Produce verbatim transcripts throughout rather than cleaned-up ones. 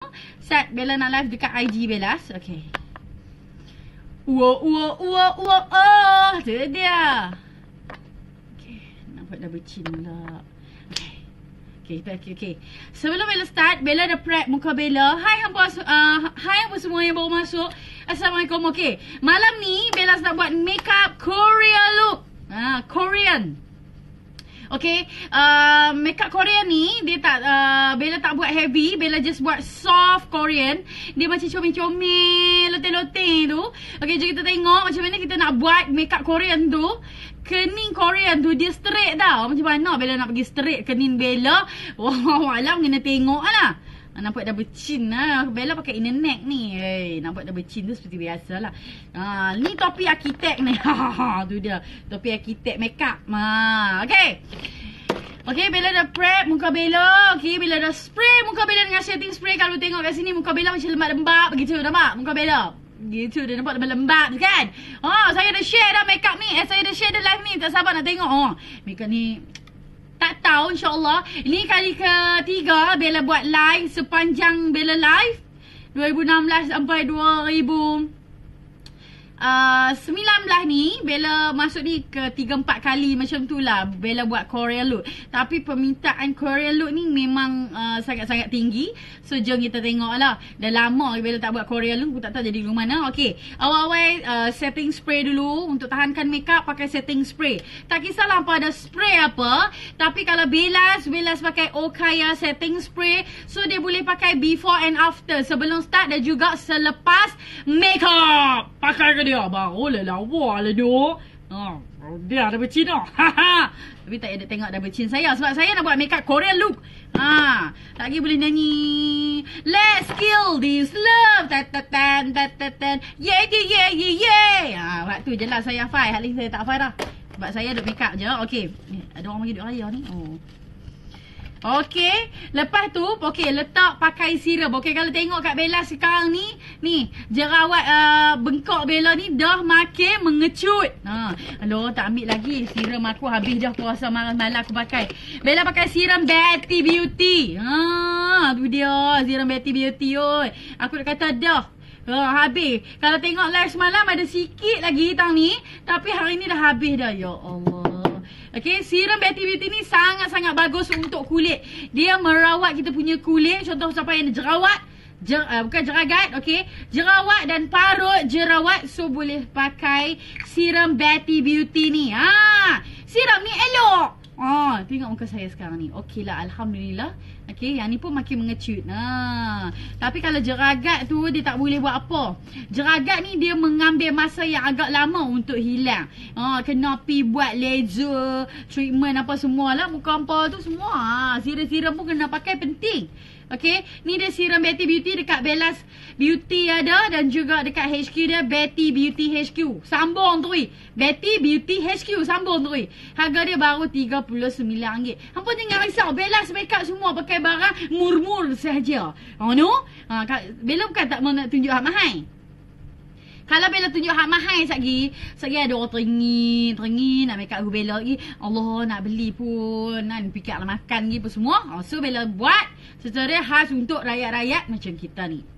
Set Bella nak live dekat I G Bellas. Okay. Uo, uo, uo, uo, oh. Tu dia. Okay. Nampak dah bercin pula. Okay. Okay, okay, okay. Sebelum Bella start, Bella dah prep muka Bella. Hai hampa, uh, hai hampa semua yang baru masuk. Assalamualaikum. Okay. Malam ni, Bella nak buat makeup Korea look. Ah, Korean. Okay, uh, makeup Korean ni dia tak, uh, Bella tak buat heavy, Bella just buat soft Korean. Dia macam comel-comel, loteng-loteng tu. Okay, jom kita tengok macam mana kita nak buat makeup Korean tu. Kening Korean tu dia straight tau. Macam mana Bella nak pergi straight kening Bella? Wah, alam kena tengok lah. Nampak dah bercin lah. Bella pakai inner neck ni. Hey, nampak dah bercin tu seperti biasa lah. Ha, ni topi arkitek ni. Ha, tu dia. Topi arkitek makeup. Ha, okay. Okay, Bella dah prep muka Bella. Okay, Bella dah spray muka Bella dengan setting spray. Kalau tengok kat sini muka Bella macam lembab-lembab begitu. Nampak muka Bella? Gitu, dia nampak lembab-lembab tu kan. Oh, saya dah share dah makeup ni. Eh, saya dah share dah live ni. Tak sabar nak tengok. Oh, makeup ni tak tahu, insyaAllah. Ini kali ketiga Bella buat live sepanjang Bella live dua ribu enam belas sampai dua ribu sembilan belas ni. Bella masuk ni ke tiga empat kali macam tu lah Bella buat Korean look. Tapi permintaan Korean look ni memang uh, sangat-sangat tinggi. So jom kita tengok lah. Dah lama Bella tak buat Korean look. Aku tak tahu jadi dulu mana. Okay, awal-awal uh, setting spray dulu. Untuk tahankan makeup pakai setting spray. Tak kisahlah apa ada spray apa. Tapi kalau Bellas, Bellas pakai Okaya setting spray. So dia boleh pakai before and after, sebelum start dan juga selepas makeup. Pakai ke dia? Baru lah lawa lah dia. Oh, dia dah bercin dah. Tapi tak ada tengok dah bercin saya. Sebab saya nak buat makeup Korean look. Ha, lagi boleh nyanyi Let's kill this love. Tatatan, tatatan. Yeah, yeah, yeah, yeah, yeah. Ha, waktu je lah saya hafal. Hal ni saya tak hafal dah. Sebab saya duk makeup je. Okay. Ada orang bagi duit raya ni. Oh. Okay, lepas tu okay, letak pakai serum. Okay, kalau tengok kat Bella sekarang ni, ni jerawat uh, bengkok Bella ni dah makin mengecut. Ha, aduh, tak ambil lagi serum aku, habis dah puasa malam-malam aku pakai. Bella pakai serum Betty Beauty. Ha, tu dia serum Betty Beauty oi. Aku dah kata dah. Ha, habis. Kalau tengok live semalam ada sikit lagi hutang ni, tapi hari ni dah habis dah. Ya Allah. Okay, serum Betty Beauty ni sangat-sangat bagus untuk kulit. Dia merawat kita punya kulit. Contoh siapa yang ada jerawat, jer, uh, bukan jeragat, okay, jerawat dan parut jerawat. So boleh pakai serum Betty Beauty ni. Ha, serum ni elok. Oh, tengok muka saya sekarang ni. Okey lah, Alhamdulillah. Okey, yang ni pun makin mengecut. Nah, tapi kalau jeragat tu dia tak boleh buat apa. Jeragat ni dia mengambil masa yang agak lama untuk hilang. Oh, kena pi buat laser, treatment apa semualah. Muka hampa tu semua. Ha, serum-serum pun kena pakai, penting. Okay, ni dia serum Betty Beauty dekat Bellas Beauty ada, dan juga dekat H Q dia Betty Beauty H Q. Sambung tu weh. Betty Beauty H Q, sambung tu weh. Harga dia baru tiga puluh sembilan ringgit. Hampa jangan risau, Bellas makeup semua pakai barang murmur sahaja. Oh no? Ha, Bella bukan tak mau nak tunjuk hak mahal. Kalau Bella tunjuk hak mahal sekali, sekali ada orang teringin, teringin nak make up Bella lagi. Allah, nak beli pun, nak fikir nak makan lagi pun semua. So Bella buat secara khas untuk rakyat-rakyat macam kita ni.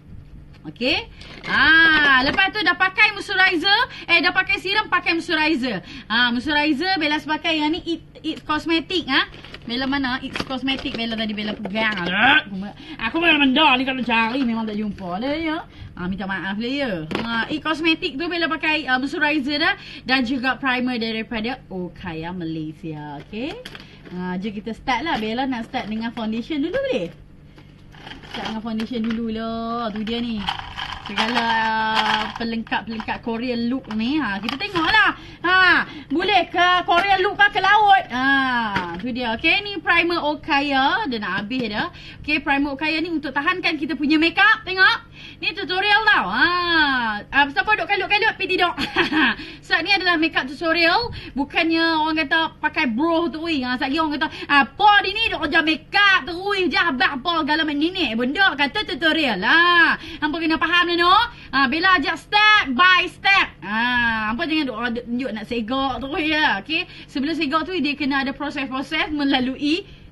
Okay. Ah, lepas tu dah pakai moisturizer, eh dah pakai serum, pakai moisturizer. Ah, moisturizer Bella pakai yang ni It, It Cosmetic ah. Bella mana? It Cosmetic Bella tadi Bella pegang. Aku memang mendah ni kalau cari memang tak jumpa lah ya. Ah, minta maaf lah ya. Ah, It Cosmetic tu Bella pakai uh, moisturizer dah, dan juga primer daripada Okaya Malaysia. Okay. Ah, jom kita start lah. Bella nak start dengan foundation dulu boleh? Start dengan foundation dulu lah. Tu dia ni. Segala uh, pelengkap-pelengkap Korean look ni. Ha, kita tengok lah. Ha, boleh ke Korean look ke laut. Ha, tu dia. Okay, ni primer Okaya. Dia nak habis dah. Okay, primer Okaya ni untuk tahankan kita punya makeup. Tengok. Ni tutorial tau. Ha, uh, siapa duk kalut-kalut pergi tidur. So, ni adalah makeup tutorial. Bukannya orang kata pakai bro tu. Ha, sekali orang kata, apa dia ni duk kerja makeup tu. Jabat apa galaman ni ni. Benda kata tutorial lah. Hampa kena faham lah no. Ha, Bella ajak step by step. Ha, hampa jangan duk tunjuk nak segak tu ya. Okay. Sebelum segak tu dia kena ada proses-proses melalui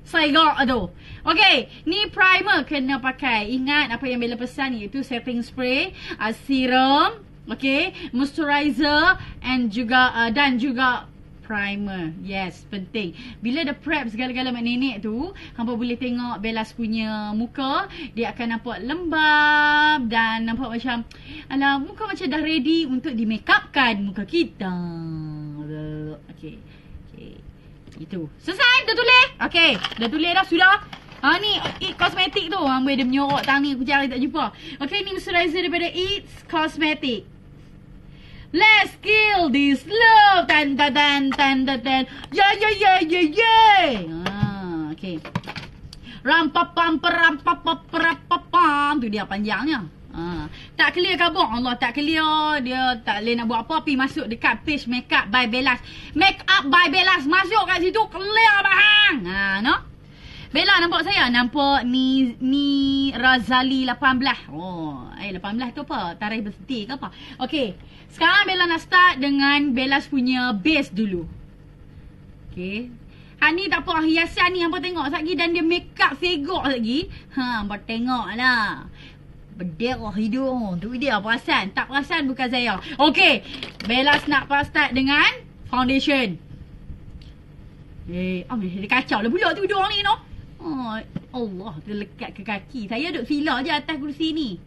Segak tu. Okay, ni primer kena pakai. Ingat apa yang Bella pesan, iaitu setting spray, uh, serum, okay, moisturizer and juga uh, dan juga primer. Yes, penting. Bila dah prep segala-gala mak nenek tu, hampa boleh tengok Bellas punya muka, dia akan nampak lembab dan nampak macam, alah, muka macam dah ready untuk di make upkan muka kita. Okay. Okay. Itu. Selesai, dah tulis. Okay, dah tulis dah, sudah. Ha ni It Cosmetic tu. Hamba dia menyorok tang ni, aku cari tak jumpa. Okay, ni moisturizer daripada It Cosmetic. Let's kill this love. Tan tan tan tan tan tan. Yeah yeah yeah yeah yeah. Ah, okay. Ram pam pam ram pam pam pam pam. Tu dia panjangnya. Ah, tak clear ke abang? Allah, tak clear. Dia tak boleh nak buat apa. Pergi masuk dekat page Makeup by Bellas. Makeup by Bellas. Masuk kat situ clear bahang. Ha, no? Bella nampak saya? Nampak ni ni Razali lapan belas. Oh, eh lapan belas tu apa? Tarikh birthday ke apa? Okey. Sekarang Bella nak start dengan Bellas punya base dulu. Okey. Ha ni tak apa, hiasan ni hampa tengok satgi dan dia makeup segok lagi. Ha, hampa tengoklah. Berderah hidung. Tu dia perasan. Tak perasan bukan saya. Okey. Bellas nak start dengan foundation. Eh, oh, dia kacau lah pula tu hidung ni, no? Oh, Allah, terlekat ke kaki. Saya duduk sila je atas kursi ni.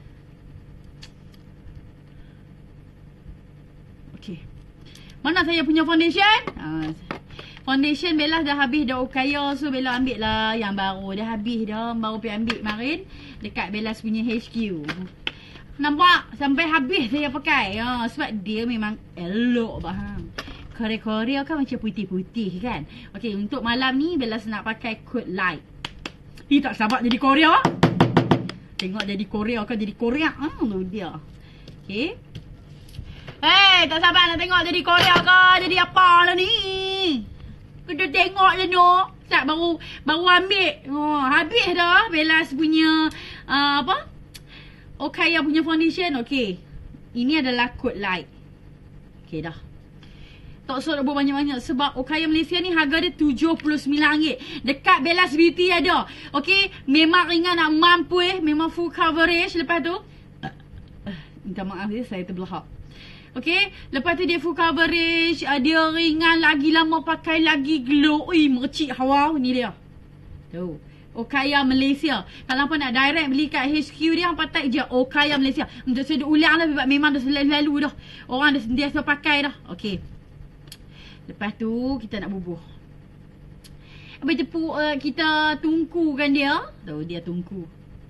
Okey. Mana saya punya foundation? Ha, foundation Bella dah habis dah Okaya. So Bella ambil lah yang baru. Dah habis dah. Baru pergi ambil kemarin dekat Bellas punya H Q. Nampak? Sampai habis saya pakai. Ha, sebab dia memang elok bahang. Korea-Korea kan macam putih-putih kan. Okey, untuk malam ni Bellas nak pakai Coat Light. Ih, tak sabar jadi Korea. Tengok jadi Korea kan jadi Korea. Ah, tu dia. Okey. Hey, tak sabar nak tengok jadi Korea ke jadi apa lah ni. Kita tengok lah no. Tak baru baru ambil. Oh, habis dah Bellas punya uh, apa? Okaya punya foundation. Okey. Ini adalah Coat Light. Okey dah. Tak usah nak buat banyak-banyak sebab Okaya Malaysia ni harga dia tujuh puluh sembilan ringgit. Dekat Bellas Beauty ada. Okey, memang ringan nak mampu eh. Memang full coverage. Lepas tu uh, uh, minta maaf ya, saya terbelahak. Okey, lepas tu dia full coverage, uh, dia ringan lagi, lama pakai lagi, glow. Ui, mercik hawa. Ni dia. Tu. Okaya Malaysia. Kalau apa nak direct beli kat H Q dia, hampa type je Okaya Malaysia. Untuk saya ulang lah sebab memang dah selalu-lalu dah. Orang dah sentiasa pakai dah. Okey. Lepas tu kita nak bubuh. Habis tu uh, kita tungkukan dia. Tahu dia tungku.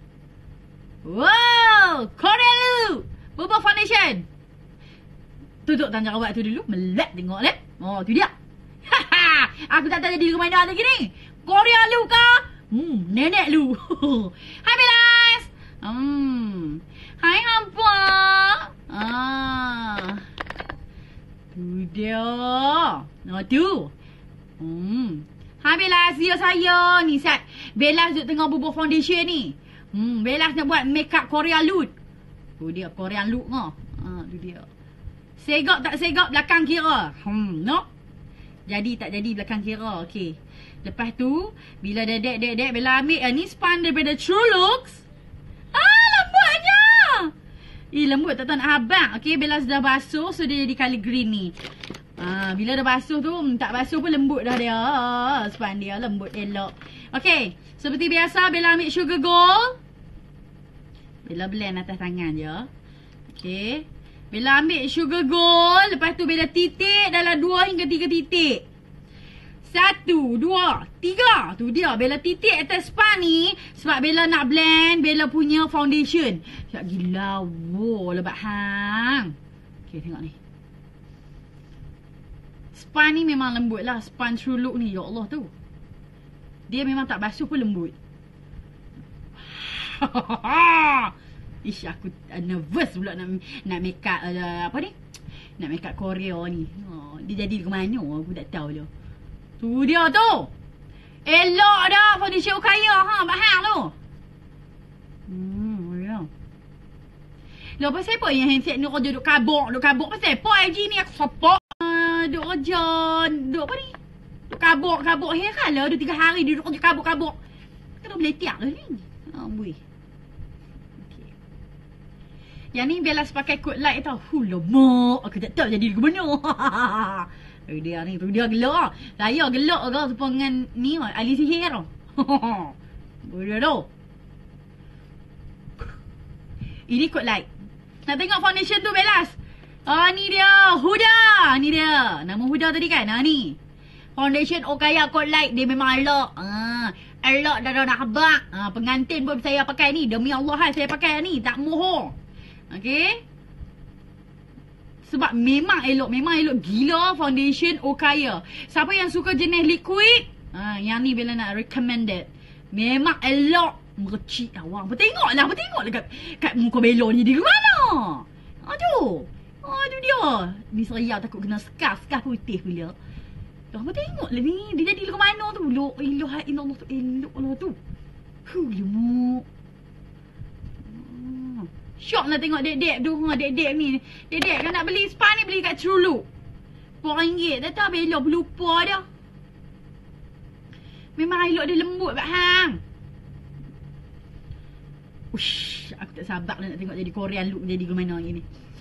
Wow, Korea lu. Bubuh foundation. Tutup tangan awak tu dulu. Melek tengok leh. Oh, tu dia. Aku tak tahu jadi rumah mana lagi ni. Korea lu ke? Hmm, nenek lu. Hai Bellas. Hmm. Hai hampa. Ah. Tu dia. Oh tu. Hmm. Hai Bellas, dia saya ni Sat. Bellas duduk tengah bubuh foundation ni. Hmm, Bellas nak buat makeup Korea look. Tu dia Korean look ngah. Ha, tu dia. Segak tak segak belakang kira. Hmm, no. Jadi tak jadi belakang kira. Okey. Lepas tu bila dah dek-dek-dek Bella ambil uh, ni span daripada True Looks. Ah, lembutnya. Eh, lembut tak tahu nak habang. Okey, Bella dah basuh. So, dia jadi colour green ni. Ha, bila dah basuh tu, tak basuh pun lembut dah dia. Span dia lembut elok. Okey, seperti biasa, Bella ambil sugar gold. Bella blend atas tangan je. Okey. Bella ambil sugar gold. Lepas tu, Bella titik dalam dua hingga tiga titik. Satu, dua, tiga. Tu dia. Bella titik atas span ni. Sebab Bella nak blend Bella punya foundation. Sekejap gila. Wow, lebat hang. Okay, tengok ni. Span ni memang lembut lah. Span True Look ni. Ya Allah tu. Dia memang tak basuh pun lembut. Ish, aku nervous pula nak, nak make up uh, apa ni? Nak make up Korea ni. Oh, dia jadi ke mana? Aku tak tahu dah. Tu dia tu. Elok dah foundation Okaya ha, bahang tu. Hmm, ya. Lah pasal apa yang handset ni kerja duk kabuk, duk kabuk pasal apa I G ni aku support uh, duk kerja, duk apa ni? Duk kabuk. kabuk-kabuk. Heran lah. Ada tiga hari dia duduk kabuk-kabuk. Kena boleh tiap lah ni. Amboi. Okay. Yang ni Bella pakai kod light tau. Huh, lemak. Aku tak tahu jadi ke mana. Eh, dia ni tu dia gelak. Saya gelak ke supaya dengan ni ahli sihir tau. Boleh tu. Ini kod light. Nak tengok foundation tu Bellas. Ah ni dia. Huda. Ni dia. Nama Huda tadi kan? Ah ni. Foundation Okaya kod light. Dia memang elok. Ah, elok dah dah nak habak. Ah, pengantin pun saya pakai ni. Demi Allah saya pakai ni. Tak moho. Okey. Sebab memang elok. Memang elok gila foundation Okaya. Siapa yang suka jenis liquid. Ah, yang ni Bella nak recommended. Memang elok. Mercik awang. Bertengoklah, bertengoklah kat, kat muka Bella ni dia ke mana? Aduh. Aduh dia. Ni saya takut kena scarf, scarf putih pula. Dah bertengoklah ni. Dia jadi ke mana tu? Elok, elok, elok tu, elok lah tu. Huh, lemuk. Hmm. Syok nak tengok dek-dek tu. Ha, dek-dek ni. Dek-dek kan nak beli spa ni beli kat Trulu. empat ringgit. Dah tahu Bella berlupa dah. Memang elok dia lembut bak hang. Ush, aku tak sabar nak tengok jadi Korean look jadi ke mana ni.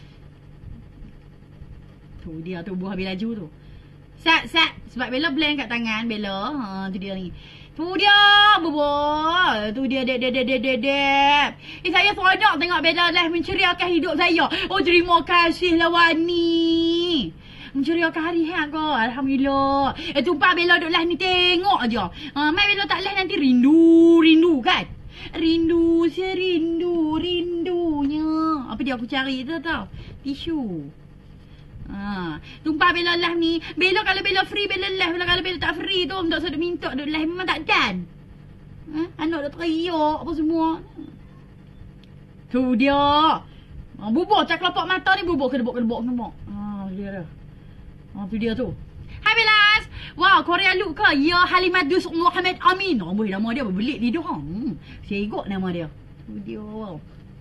Tu dia tu buah habis laju tu. Sat, sat. Sebab Bella blend kat tangan Bella. Ha, tu dia ni. Tu dia, bubuh. Tu dia, dek, dek, dek, dek, dek, dek. Eh, saya seronok tengok Bella dah menceriakan hidup saya. Oh, terima kasih lah Wani. Menceriakan hari hang kau. Alhamdulillah. Eh, tumpah Bella duduk lah ni tengok aja. Ha, mai Bella tak lah nanti rindu, rindu kan? Rindu, serindu, rindunya. Apa dia aku cari tu tau? Tisu. Ha, tumpah Bella live ni. Bella kalau Bella free, Bella live. Bella kalau Bella tak free tu, tak sedap minta duk live. Memang tak dan. Ha, anak dah teriak apa semua. Tu dia. Ha, bubuh cak kelopak mata ni bubuh kedebok-kedebok semua. Ha, dia dah. Ha, tu dia tu. Hai Bellas. Wow, Korea look ke? Ya Halimadus Muhammad Amin. Oh, boy, nama dia berbelit lidah. Hmm. Saya ikut nama dia. Tu dia. Wow.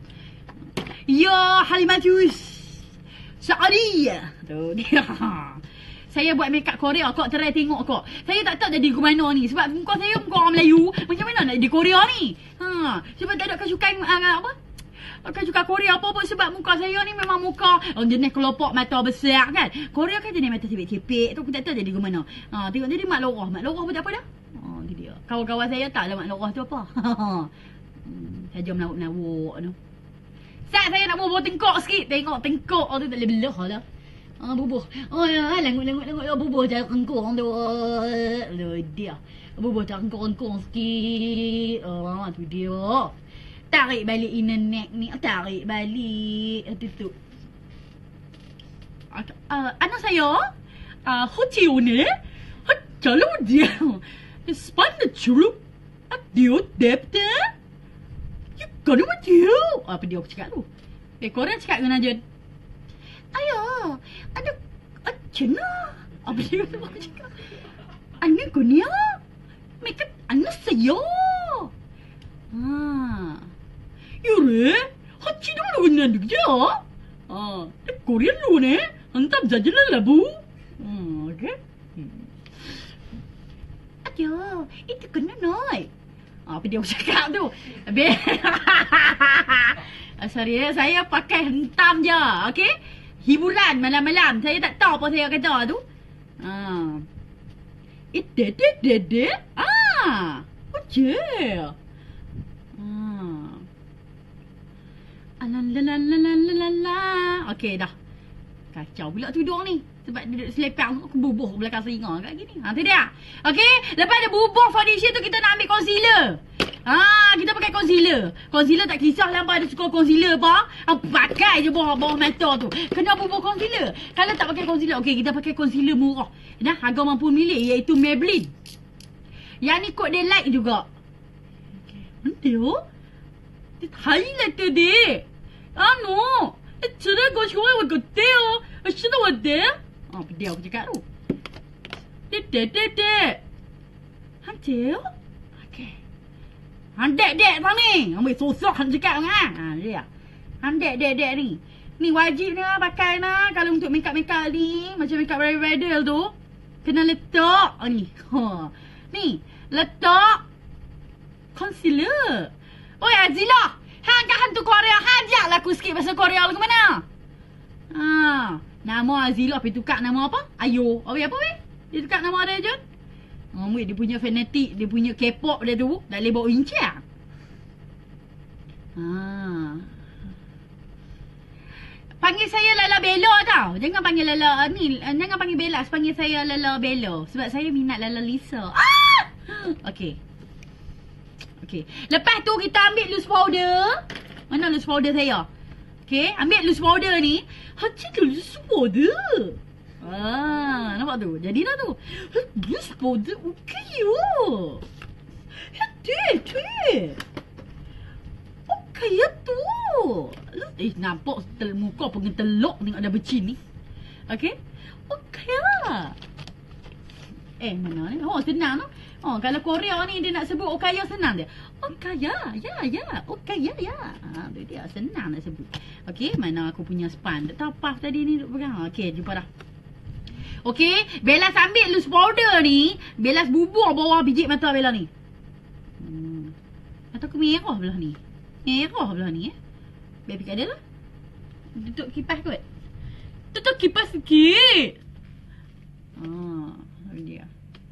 Ya Halimadus Saadiyah. Tu dia. Saya buat makeup Korea kok, try tengok kok. Saya tak tahu jadi ke mana ni. Sebab muka saya muka orang Melayu. Macam mana nak jadi Korea ni? Ha, sebab tak ada kesukaan uh, apa? Kan suka Korea apa pun sebab muka saya ni memang muka oh, jenis kelopak mata besar kan. Korea kan jenis mata cepek-cepek tu aku tak tahu jadi ke mana. Ha, tengok jadi mak lorah. Mak lorah pun tak apa dah. Ha, tu dia. Kawan-kawan saya tak lah mak lorah tu apa. hmm, saja menawuk-menawuk tu. Sat saya nak bubuh tengkok sikit. Tengok tengkok tu tak boleh belah lah. Ha, bubuh. Oh ya, langut-langut-langut oh, bubuh cara kengkong tu. Lu dia. Bubuh cara kengkong-kengkong sikit. Oh, tu dia. Tarik balik inner neck ni. Tarik balik. Itu tu. Uh, anak saya. Uh, Hoci ni. Kalau dia. Span the churup. Dia depte. You gonna what you. Apa dia aku cakap tu. Eh, korang cakap dengan Najun. Ayah. Ada. Cina. Apa dia aku cakap. Anak kunia. Mereka anak saya. Haa. Yure, hachi dulu dengan dia. Ah, Korean lu ne, antam jajalan labu. Hmm, okay. Aduh, itu kena noi. Apa dia cakap tu? Be. Sorry, saya pakai hentam je, okay? Hiburan malam-malam. Saya tak tahu apa saya kata tu. Ah. Ide de de de. Ah. Oje. Alalalalalalalala. Okey dah. Kacau pula tudung ni. Sebab dia duduk selepang. Aku bubuh belakang telinga kat gini. Ha, tu dia. Okey. Lepas ada bubuh foundation tu kita nak ambil concealer. Ha, kita pakai concealer. Concealer tak kisah lah apa ada suka concealer apa. Ha, pakai je bawah-bawah mata tu. Kena bubuh concealer. Kalau tak pakai concealer. Okey, kita pakai concealer murah. Nah, harga mampu milik iaitu Maybelline. Yang ni kod dia light juga. Okey. Nanti highlighter dia. Ano? Cerah kau semua aku teo. Sudah ada? Ah, dia aku cakap tu. Dek dek dek dek. Hantu? Okey. Handek dek tang ni. Ambil susah han cakap ngah. Ha dia. Handek dek dek ni. Ni wajib ni pakai nah kalau untuk makeup makeup ni, macam makeup bridal tu. Kena letak ni. Ha. Ni, letak concealer. Oi Azila, hang kat hantu Korea, hajaklah aku sikit bahasa Korea lagu mana? Ha, nama Azila pergi tukar nama apa? Ayo. Apa apa weh? Dia tukar nama dia je. Oh, weh, dia punya fanatik, dia punya K-pop dia tu, dah boleh bawa incang. Ha. Panggil saya Lala Bella tau. Jangan panggil Lala ni, jangan panggil Bella, panggil saya Lala Bella sebab saya minat Lala Lisa. Ah! Okey. Okey. Lepas tu kita ambil loose powder. Mana loose powder saya? Okey, ambil loose powder ni. Haji tu loose powder. Ah, nampak tu? Jadi dah tu. Loose powder okey yo. Hati, hati. Okey tu. Eh, nampak tel muka pengen telok tengok ada becin ni. Okey? Okey lah. Eh, mana ni? Oh, senang tu. Oh, kalau Korea ni dia nak sebut Okaya senang dia. Okaya, ya, ya. Okaya, ya. Ha, tu dia. Senang nak sebut. Okey, mana aku punya span. Tak tahu apa tadi ni duk pegang. Okey, jumpa dah. Okey, Bella ambil loose powder ni. Bella bubur bawah biji mata Bella ni. Hmm. Mata aku merah belah ni. Merah belah ni eh. Biar pergi ada lah. Tutup kipas kot. Tutup kipas sikit. Haa. Ah, dia.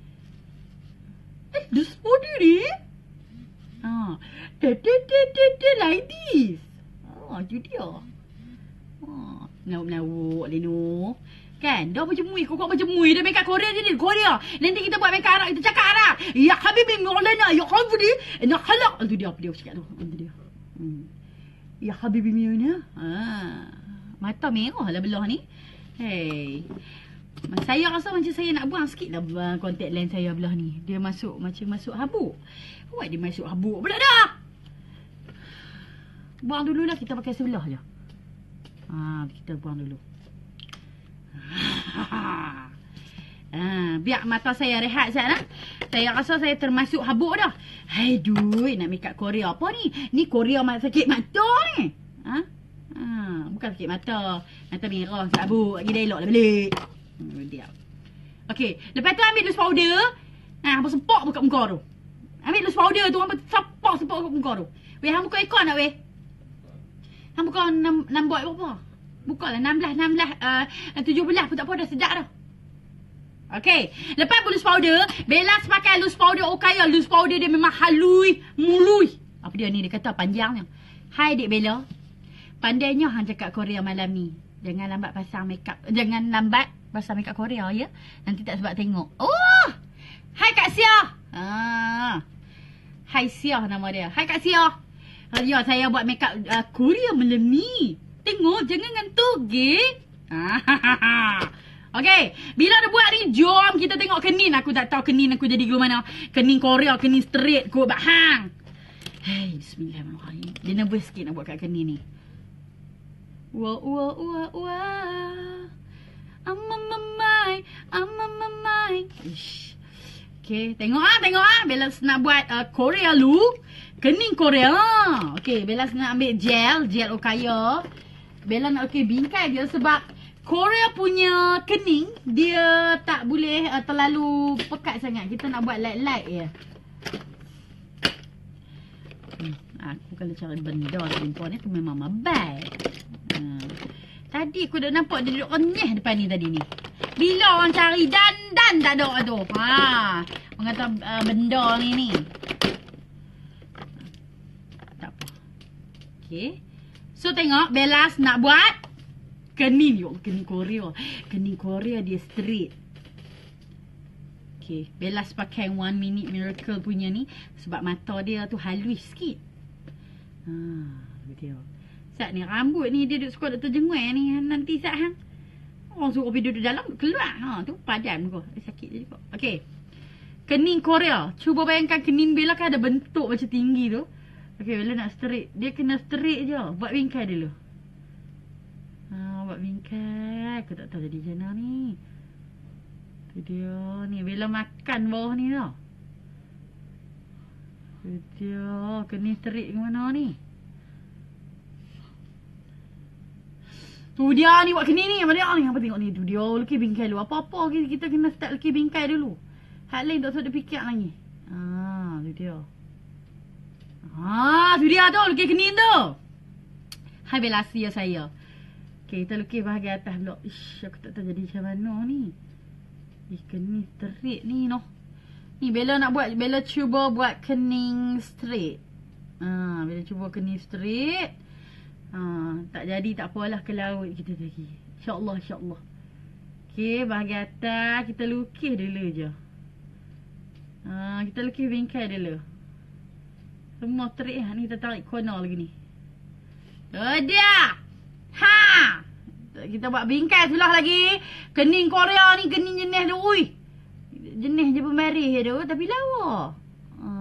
Eh, loose powder ni. Haa. Dah, dah, dah, dah, dah, like this. Haa, tu dia. Haa. Menawuk-menawuk, Lino. Kan? Dah macam mui. Kau-kau macam mui. Dah make up Korea je ni. Korea. Nanti kita buat make up Arab. Kita cakap Arab. Ya Habibi Maulana. Ya Habibi. Nak halak. Itu dia. Apa dia cakap tu? Itu dia. Hmm. Ya Habibi Maulana. Haa. Mata merah lah belah ni. Hey. Saya rasa macam saya nak buang sikit lah kontak lens saya belah ni. Dia masuk macam masuk habuk. Buat dia masuk habuk pula dah. Buang dulu lah. Kita pakai sebelah je. Ha, kita buang dulu. Ha, biar mata saya rehat sekejap lah. Saya rasa saya termasuk habuk dah. Hai duit nak make up Korea apa ni? Ni Korea mak sakit mata ni. Ha? Ha, bukan sakit mata. Mata merah sakit habuk. Lagi dah elok dah balik. Hmm, dia. Okey, lepas tu ambil loose powder. Ha, hangpa sepak buka muka tu. Ambil loose powder tu hangpa sepak-sepak buka muka tu. Weh, hang buka aircon tak weh? Hang buka enam buat berapa? Bukalah enam belas, enam belas, uh, tujuh belas pun tak apa dah sedap dah. Okey, lepas loose powder, Bella pakai loose powder Okaya. Loose powder dia memang halui, mului. Apa dia ni dia kata panjangnya. Hai Dik Bella. Pandainya hang cakap Korea malam ni. Jangan lambat pasang makeup. Jangan lambat pasang makeup Korea ya. Nanti tak sebab tengok. Oh! Hai Kak Sia. Ah. Hai Sia nama dia. Hai Kak Sia. Ya, saya buat makeup uh, Korea malam ni. Tengok, jangan ngantuk, ge. Ah. Okey, bila dah buat ni, jom kita tengok kening. Aku tak tahu kening aku jadi ke mana. Kening Korea, kening straight kot, bak hang. Hey, bismillahirrahmanirrahim. Dia nervous sikit nak buat kat kening ni. Wah, wah, wah, wah. Amamamai, amamamai. Ish. Okey, tengok ah, tengok ah. Bella nak buat uh, Korea look. Kening Korea. Okey, Bella nak ambil gel, gel Okaya. Bella nak okey bingkai dia sebab Korea punya kening dia tak boleh uh, terlalu pekat sangat. Kita nak buat light-light je. Hmm, aku kalau cara benda perempuan ni aku memang mabai. Hmm. Tadi aku dah nampak dia duduk renyah depan ni tadi ni. Bila orang cari dandan tak ada tu. Ha, orang kata uh, benda ni ni. Tak apa. Okey. So tengok Bella nak buat kening. Yuk, kening Korea. Kening Korea dia straight. Okay, Bella pakai one minute miracle punya ni sebab mata dia tu halus sikit. Ha, video. Sat ni rambut ni dia duduk suka duduk terjenguk ni nanti sat hang. Orang suruh pergi duduk dalam keluar. Ha, tu padan kau. Eh, sakit je kau. Okey. Kening Korea. Cuba bayangkan kening Bella kan ada bentuk macam tinggi tu. Okey, Bella nak straight. Dia kena straight je. Buat bingkai dulu. Ha, buat bingkai. Aku tak tahu jadi macam mana ni. Tu dia. Ni Bella makan bawah ni tau. Tu dia. Kena straight ke mana ni? Tu dia ni buat kening ni. Apa dia ni? Apa tengok ni? Tu dia lukis bingkai dulu. Apa-apa kita, kita kena start lukis bingkai dulu. Hal lain tak usah dia fikir lagi. Ah, tu dia. Ah, tu dia tu. Lukis kening tu. Hai belasi ya saya. Okay, kita lukis bahagian atas pula. Ish, aku tak tahu jadi macam mana ni. Ih, kening straight ni noh. Ni Bella nak buat, Bella cuba buat kening straight. Ah, Bella cuba kening straight. Ah, tak jadi tak apalah, ke laut kita lagi. InsyaAllah, insyaAllah. Okay, bahagian atas kita lukis dulu je. Ah, kita lukis bingkai dulu. Semua straight lah ni, kita tarik corner lagi ni. Dah. Ha. Kita buat bingkai sulah lagi. Kening Korea ni kening jenis tu. Ui. Jenis je pemarih je tu. Tapi lawa. Ha.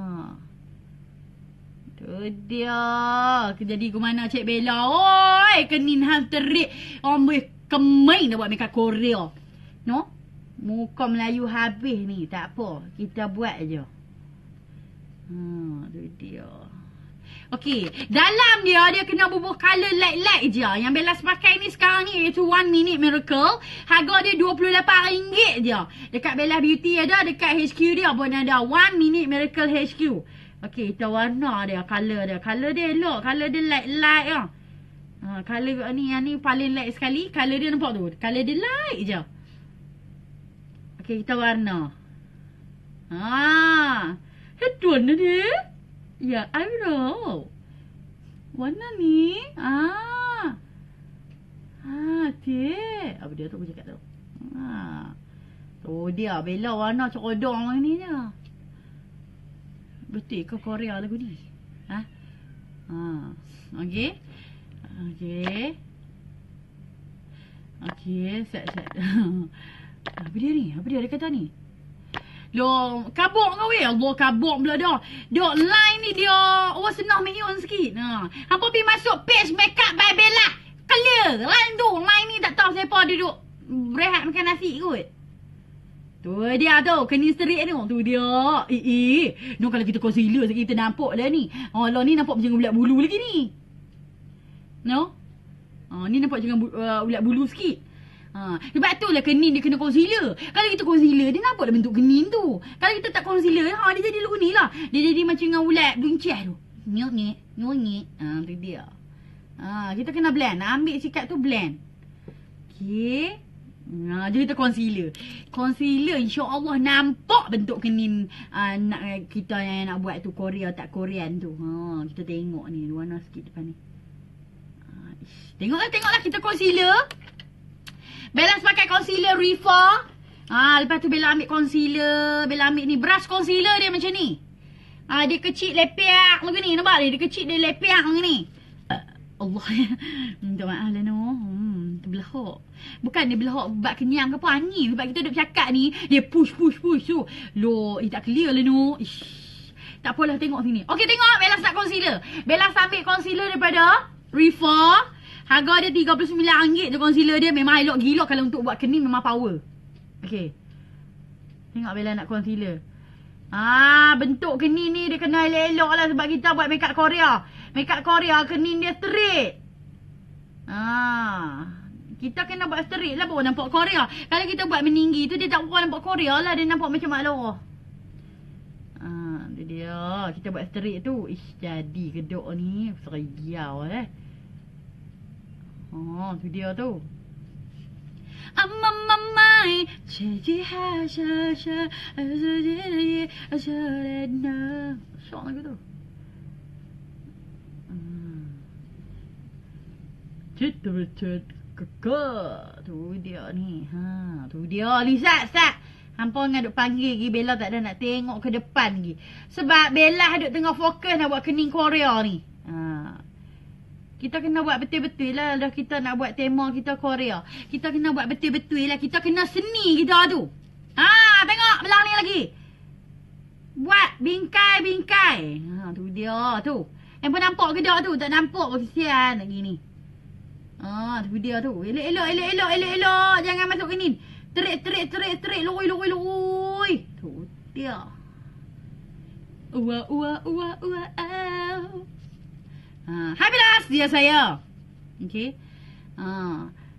Tu dia. Jadi ke mana Cik Bella. Oi. Kening hang terik. Ambil kemain dah buat makeup Korea. No? Muka Melayu habis ni. Tak apa. Kita buat je. Ha. Tu dia. Okey, dalam dia, dia kena bubuh colour light-light je. Yang Bella pakai ni sekarang ni iaitu One Minute Miracle. Harga dia dua puluh lapan ringgit je. Dekat Bella Beauty ada, dekat H Q dia pun ada. One Minute Miracle H Q. Okey, kita warna dia, colour dia. Colour dia elok, colour dia light-light lah. Ha, colour ni, yang ni paling light sekali. Colour dia nampak tu, colour dia light je. Okey, kita warna. Ha, itu warna dia. Ya, eyebrow. Warna ni. Ah. Ah, dia. Apa dia tu aku cakap tu? Ah. Tu dia. Bella warna cokodong ni je. Betul ke Korea lagu ni? Ha? Ah. Okey. Okey. Okey, set set. Apa dia ni? Apa dia dia kata ni? Loh, kabuk kau weh. Allah, kabuk pula dah. Dok line ni dia orang senang minyon sikit. Ha. Hampa pergi masuk page makeup by Bella. Clear. Line tu. Line ni tak tahu siapa duduk berehat makan nasi kot. Tu dia tu. Kening straight tu. Tu dia. Eh, eh. No, kalau kita concealer sikit kita nampak dah ni. Oh, lah ni nampak macam ulat bulu lagi ni. No? Oh, ni nampak macam uh, ulat bulu sikit. Ha, sebab tu lah kening dia kena concealer. Kalau kita concealer, dia nampak dah bentuk kening tu. Kalau kita tak concealer, ha, dia jadi lagu ni lah. Dia jadi macam dengan ulat buncah tu. Nyok nyek, nyok nyek. Ha, tu dia. Ha, kita kena blend. Ambil sikat tu blend. Okay. Ha, jadi kita concealer. Concealer insya-Allah nampak bentuk kening uh, nak, kita yang nak buat tu Korea tak Korean tu. Ha, kita tengok ni warna sikit depan ni. Ha, ish. Tengoklah, tengoklah kita concealer. Bella pakai concealer Rifa. Ah, lepas tu Bella ambil concealer, Bella ambil ni brush concealer dia macam ni. Ah, dia kecil lepiak macam ni, nampak dia? Dia kecil dia lepiak macam ni. Uh, Allah. Minta maaf lah no. Hmm, terbelahak. Bukan dia belahak bab kenyang ke apa, angin sebab kita duk cakap ni, dia push push push tu. Loh, eh tak clear lah no. Ish. Tak apalah, tengok sini. Okey, tengok Bella start concealer. Bella ambil concealer daripada Rifa. Harga dia tiga puluh sembilan ringgit je concealer dia. Memang elok gila kalau untuk buat kening memang power. Okey. Tengok Bella nak concealer. Ah, bentuk kening ni dia kena elok-elok lah sebab kita buat makeup Korea. Makeup Korea kening dia straight. Ah, kita kena buat straight lah baru nampak Korea. Kalau kita buat meninggi tu dia tak buat nampak Korea lah. Dia nampak macam mak lorah. Ah, tu dia. Kita buat straight tu. Ish, jadi kedok ni. Seriau eh. Oh, tu dia tu. Amma mamai, jadi hasha hasha, azadi azadna. Syok lagu tu. Hmm. Cita cita kekak. Tu dia ni. Ha, tu dia Lisa sat. Hampa dengan duk panggil lagi Bella tak ada nak tengok ke depan lagi. Sebab Bella duk tengah fokus nak buat kening Korea ni. Ha. Kita kena buat betul-betul lah. Dah kita nak buat tema kita Korea. Kita kena buat betul-betul lah. Kita kena seni kita tu. Ha, tengok belah ni lagi. Buat bingkai-bingkai. Ha, tu dia tu. Yang pun nampak ke dia tu? Tak nampak pun kesian lagi ni. Ha, tu dia tu. Elok-elok, elok-elok, elok-elok. Jangan masuk ke ni. Terik, terik, terik, terik. Loi, loi, loi. Tu dia. Ua, ua, ua, ua, au. Ha, hai Belas, dia saya. Okey. Ha.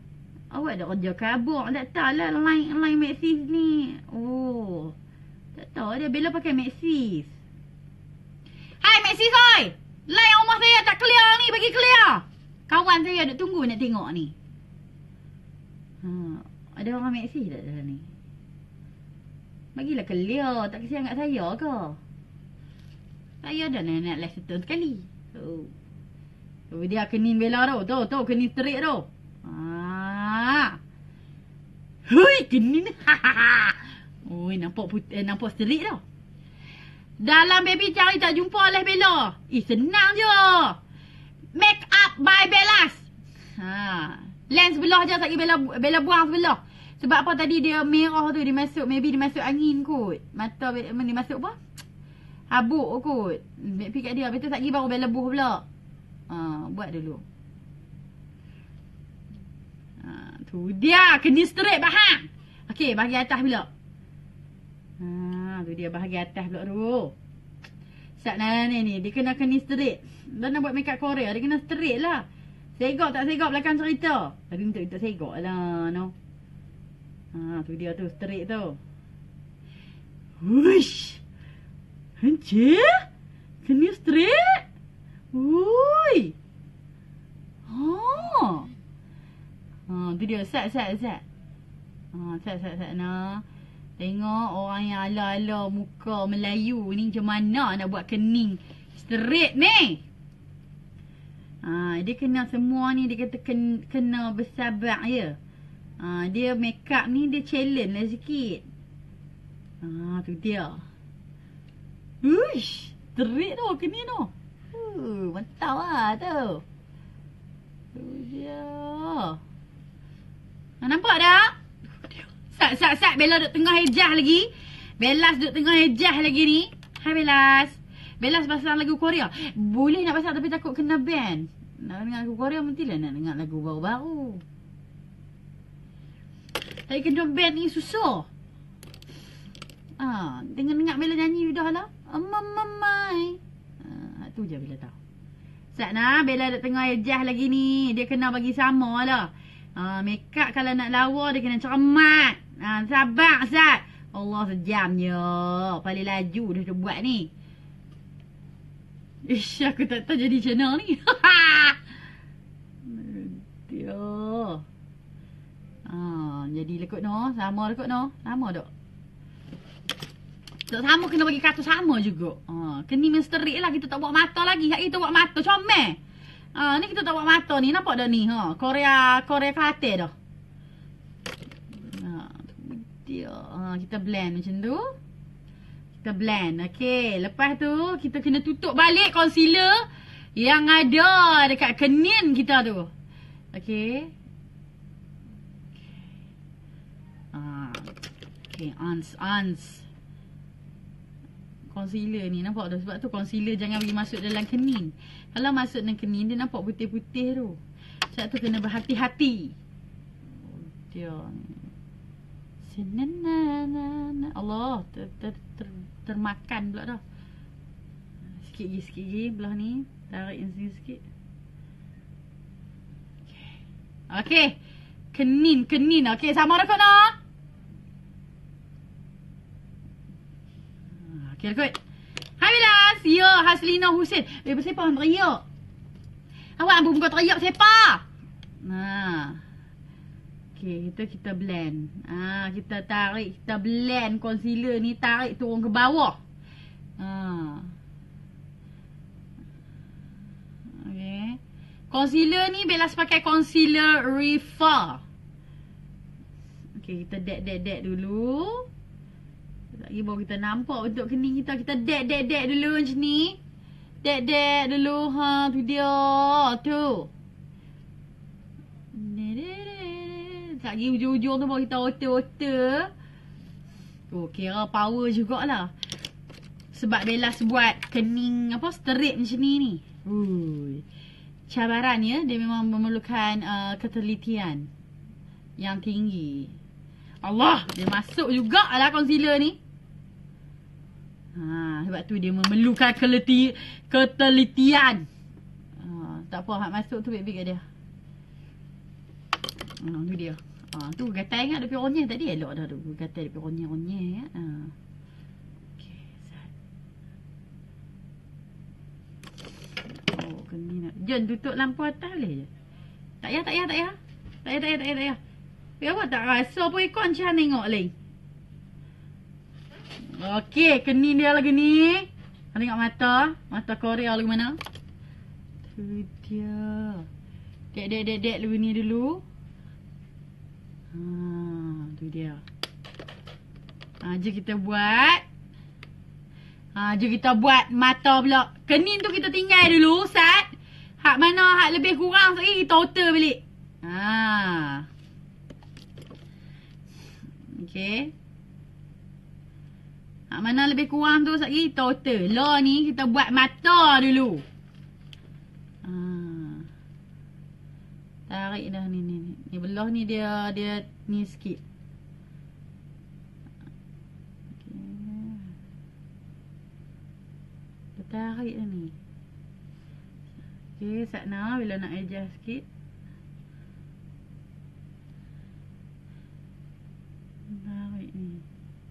Awak dah kerja kabur. Tak tahu lah line, line Maxis ni. Oh. Tak tahu dia. Bella pakai Maxis. Hai Maxis oi. Line rumah saya tak clear ni. Bagi clear. Kawan saya duk tunggu nak tengok ni. Ha, ada orang Maxis tak dalam ni? Bagilah clear. Tak kesian kat saya ke? Saya dah nak, nak last settle sekali. Oh. Tu dia kenin Bella tu. Tu, tu kenin terik tu. Ah. Hui, kenin. Oi, nampak putih, eh, nampak serik dah. Dalam baby cari tak jumpa oleh Bella. Eh, senang je. Make up by Bellas. Ha. Lens sebelah je tak pergi Bella, Bella buang sebelah. Sebab apa tadi dia merah tu, dia masuk, maybe dia masuk angin kot. Mata dia masuk apa? Habuk kot. Back pick kat dia. Lepas tu tak pergi baru Bella buh pula. Ha, buat dulu. Ha, tu dia. Kena straight bahang. Okey, bahagian atas pula. Ha, tu dia bahagian atas pula tu. Sat ni ni. Dia kena kena straight. Dia nak buat makeup Korea. Dia kena straight lah. Segok tak segok belakang cerita. Tadi untuk untuk segok lah. No. Ha, tu dia tu. Straight tu. Wush. Encik. Kena straight. Ui. Ha. Ha, tu dia. Sat, sat, sat. Ha, sat, sat, sat. Nah. Tengok orang yang ala-ala muka Melayu ni macam mana nak buat kening straight ni. Ha, dia kena semua ni dia kata kena, kena bersabar ya. Ha, dia make up ni dia challenge lah sikit. Ha, tu dia. Uish, straight tu kening tu. Uh, mantap lah tu. Tu dia. Ha, nampak tak? Sat, sat, sat. Bella duduk tengah hejah lagi. Bellas duduk tengah hejah lagi ni. Hai Bellas. Bellas pasang lagu Korea. Boleh nak pasang tapi takut kena ban. Nak dengar lagu Korea mestilah nak dengar lagu baru-baru. Tapi kena ban ni susah. Ah, dengar-dengar Bella nyanyi dah lah. Mamamai. Ah, tu je Bella tahu. Sat nah, Bella duduk tengah hejah lagi ni. Dia kena bagi sama lah. Ah, make up kalau nak lawa dia kena cermat. Ha, sabar Zat. Allah sejamnya. Paling laju dah dia buat ni. Ish, aku tak tahu jadi channel ni. Dia. Ha, jadi lekut no. Sama lekut no. Sama tak? Tak sama kena bagi kata sama juga. Ha, kena misteri lah. Kita tak buat mata lagi. Hak kita buat mata comel. Ha, ni kita tak buat mata ni. Nampak dah ni. Ha, Korea Korea Karate dah. Dia. Ha, kita blend macam tu. Kita blend. Okey. Lepas tu, kita kena tutup balik concealer yang ada dekat kening kita tu. Okey. Ha. Okey. Ans. Ans. Concealer ni. Nampak tu? Sebab tu concealer jangan bagi masuk dalam kening. Kalau masuk dalam kening, dia nampak putih-putih tu. Sebab tu kena berhati-hati. Dia ni. Allah ter, ter, ter, termakan pula dah. Sikit lagi, sikit lagi belah ni. Tarik yang sini sikit. Okey. Okey. Kenin, kenin. Okey, sama dah kot nak. Okey, kot. Hai Bellas. Ya, Haslina Hussein. Eh, bersiapa orang teriak? Awak ambil muka teriak siapa? Nah. Okay, kita kita blend. Ah, kita tarik, kita blend concealer ni, tarik turun ke bawah. Ah. Okay. Concealer ni Bellas pakai concealer Rifa. Okay, kita dek dek dek dulu. Lagi baru kita nampak bentuk kening kita. Kita dek dek dek dulu macam ni. Dek dek dulu. Ha, tu dia. Tu. Tak pergi ujung-ujung tu baru kita otter-otter. Oh, kira power jugalah. Sebab Bellas buat kening apa straight macam ni ni. Ui. Cabaran ya, dia memang memerlukan uh, ketelitian yang tinggi. Allah, dia masuk jugalah concealer ni. Ha, sebab tu dia memerlukan keleti, ketelitian. Ha, tak apa, hak masuk tu baik-baik kat dia. Ah, tu dia. Ah, tu gatal ingat dia peronyah tadi. Elok dah tu. Gatal dia peronyah-ronyah ya. Ah. Okey, sat. Oh, kena nak. Jen tutup lampu atas boleh je. Tak payah, tak payah, tak payah. Tak payah, tak payah, tak payah, tak payah. Ya apa tak rasa pun ikut Chan tengok lain. Okey, kening dia lagi ni. Tengok mata. Mata Korea lagi mana? Tu dia. Dek, dek, dek, dek dulu ni dulu. Ha, tu dia. Ha, jom kita buat. Ha, jom kita buat mata pula. Kening tu kita tinggal dulu, Sat. Hak mana hak lebih kurang sekali kita alter balik. Ha. Okey. Hak mana lebih kurang tu sekali kita alter. Lah ni kita buat mata dulu. Ha. Tarik dah ni ni ni. Ni belah ni dia dia ni sikit. Okey. Kita tarik dah ni. Okey, Satna bila nak adjust sikit. Tarik ni.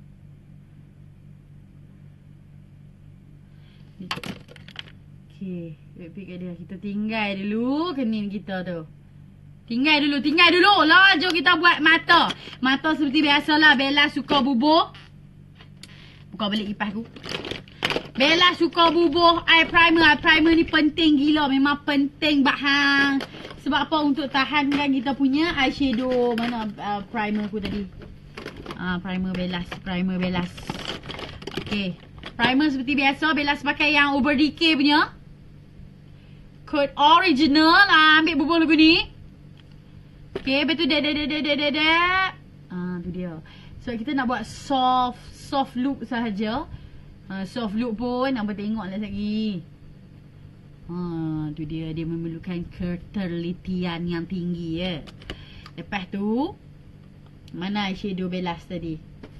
Okey, wait pick dia. Kita tinggal dulu kening kita tu. Tinggal dulu, tinggal dulu. Lah, jom kita buat mata. Mata seperti biasalah. Bella suka bubuh. Buka balik kipas aku. Bella suka bubuh eye primer. Eye primer ni penting gila. Memang penting bahang. Sebab apa? Untuk tahankan kita punya eyeshadow. Mana uh, primer aku tadi? Ah, primer Bellas. Primer Bellas. Okay. Primer seperti biasa. Bellas pakai yang Over Decay punya. Code original. Ah, ambil bubuh lagu ni. Okay. Lepas tu dek dek dek dek dek dek dek. Ah, tu dia. So kita nak buat soft. Soft look sahaja. Ha, soft look pun nampak tengok lah lagi. Ha, tu dia. Dia memerlukan ketelitian yang tinggi ya. Lepas tu mana eyeshadow Bellas tadi?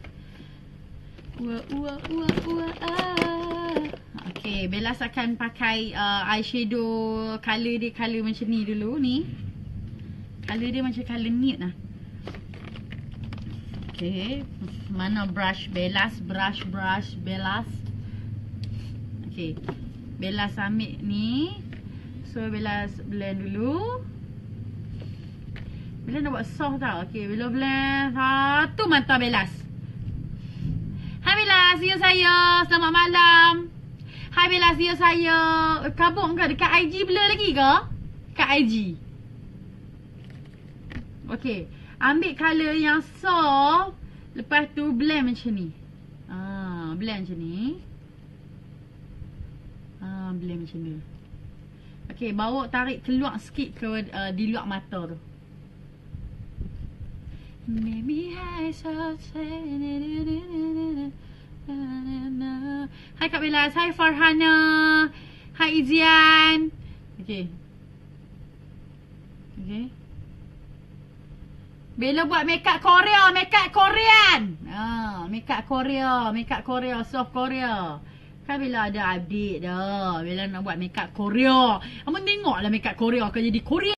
Wah wah wah wah ah. Okay, Bellas akan pakai uh, eyeshadow color dia color macam ni dulu ni. Color dia macam color nude lah. Okay, mana brush Bellas, brush brush Bellas. Okay, Bellas ambil ni. So Bellas blend dulu. Bila nak buat soft tau. Okay, bila blend satu mata Bellas. Hai Bellas, ya saya. Selamat malam. Hai Bellas, ya saya. Kabur ke dekat I G blur lagi ke? Kat I G. Okay, ambil colour yang soft. Lepas tu blend macam ni. Ah, blend macam ni. Ah, blend macam ni. Okay, bawa tarik keluar sikit ke uh, di luar mata tu. Maybe I shall say. Hai Kak Bellas. Hai Farhana. Hai Izian. Okay. Okay. Bella buat makeup Korea, makeup Korean. Ah, makeup Korea, makeup Korea, soft Korea. Kan Bella ada update dah. Bella nak buat makeup Korea. Abang tengoklah makeup Korea akan jadi Korea.